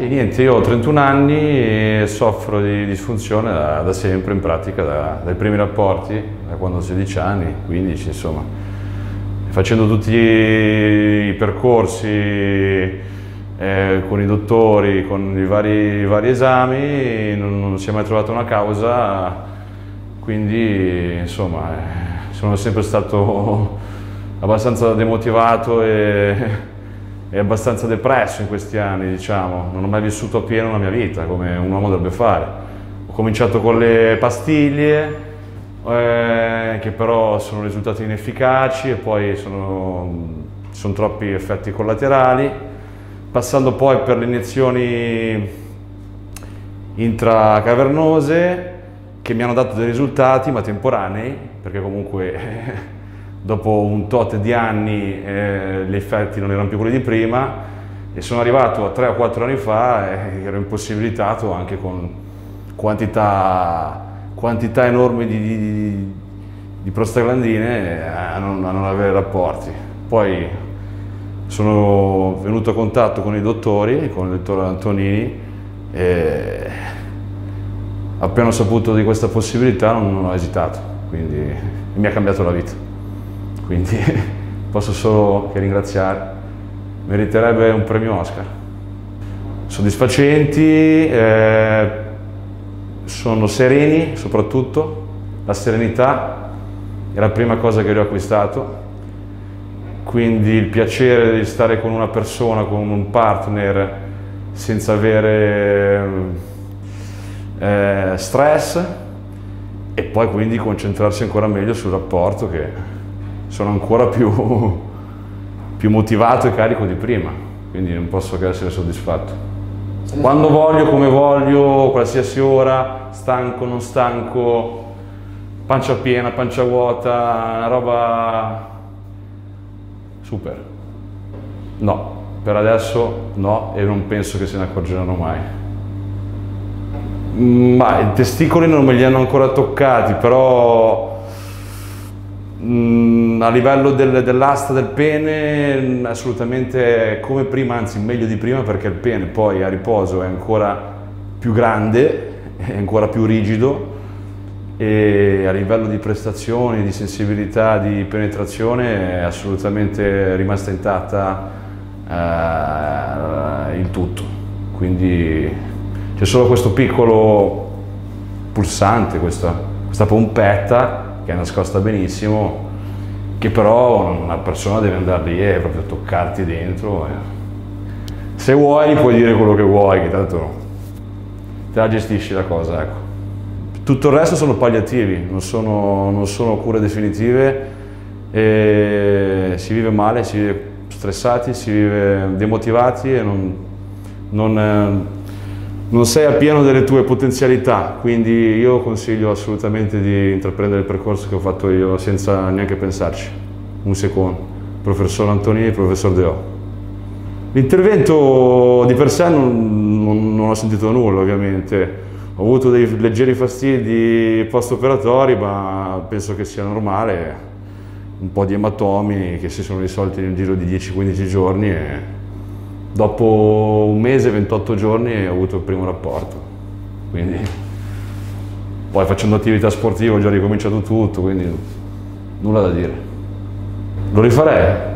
Sì, niente, io ho 31 anni e soffro di disfunzione da sempre, in pratica, dai primi rapporti, da quando ho 16 anni, 15, insomma. Facendo tutti i percorsi con i dottori, con i vari esami, non si è mai trovata una causa, quindi insomma sono sempre stato abbastanza demotivato e abbastanza depresso in questi anni, diciamo. Non ho mai vissuto appieno la mia vita come un uomo dovrebbe fare. Ho cominciato con le pastiglie, che però sono risultate inefficaci e poi ci sono troppi effetti collaterali, passando poi per le iniezioni intracavernose che mi hanno dato dei risultati ma temporanei, perché comunque dopo un tot di anni gli effetti non erano più quelli di prima, e sono arrivato a 3 o 4 anni fa e ero impossibilitato anche con quantità enormi di prostaglandine a non avere rapporti. Poi sono venuto a contatto con i dottori, con il dottor Antonini, e appena ho saputo di questa possibilità non ho esitato, quindi mi ha cambiato la vita. Quindi posso solo che ringraziare. Meriterebbe un premio Oscar. Soddisfacenti, sono sereni soprattutto, la serenità è la prima cosa che ho acquistato, quindi il piacere di stare con una persona, con un partner, senza avere stress, e poi quindi concentrarsi ancora meglio sul rapporto, che sono ancora più motivato e carico di prima, quindi non posso che essere soddisfatto. Quando voglio, come voglio, qualsiasi ora, stanco, non stanco, pancia piena, pancia vuota, una roba super. No, per adesso no, e non penso che se ne accorgeranno mai. Ma i testicoli non me li hanno ancora toccati, però a livello dell'asta del pene assolutamente come prima, anzi meglio di prima, perché il pene poi a riposo è ancora più grande, è ancora più rigido, e a livello di prestazioni, di sensibilità, di penetrazione è assolutamente rimasta intatta il tutto. Quindi c'è solo questo piccolo pulsante, questa pompetta che è nascosta benissimo, che però una persona deve andare lì e proprio toccarti dentro. Se vuoi puoi dire quello che vuoi, che tanto te la gestisci la cosa, ecco. Tutto il resto sono palliativi, non sono cure definitive, e si vive male, si vive stressati, si vive demotivati e non sei a pieno delle tue potenzialità, quindi io consiglio assolutamente di intraprendere il percorso che ho fatto io senza neanche pensarci, un secondo. Professor Antonini, professor De O. L'intervento di per sé non ho sentito nulla, ovviamente. Ho avuto dei leggeri fastidi post-operatori, ma penso che sia normale, un po' di ematomi che si sono risolti nel giro di 10-15 giorni e dopo un mese, 28 giorni, ho avuto il primo rapporto. Quindi poi facendo attività sportiva ho già ricominciato tutto, quindi nulla da dire. Lo rifarei?